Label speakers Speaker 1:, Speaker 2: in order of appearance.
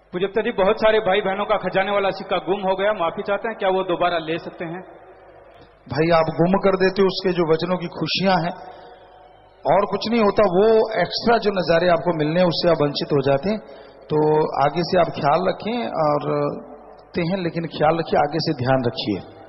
Speaker 1: पूज्यता जी, बहुत सारे भाई बहनों का खजाने वाला सिक्का गुम हो गया, माफी चाहते हैं, क्या वो दोबारा ले सकते हैं?
Speaker 2: भाई आप गुम कर देते हो उसके जो वचनों की खुशियां हैं, और कुछ नहीं होता, वो एक्स्ट्रा जो नजारे आपको मिलने हैं उससे आप वंचित हो जाते हैं। तो आगे से आप ख्याल रखें और हैं, लेकिन ख्याल रखिए, आगे से ध्यान रखिए।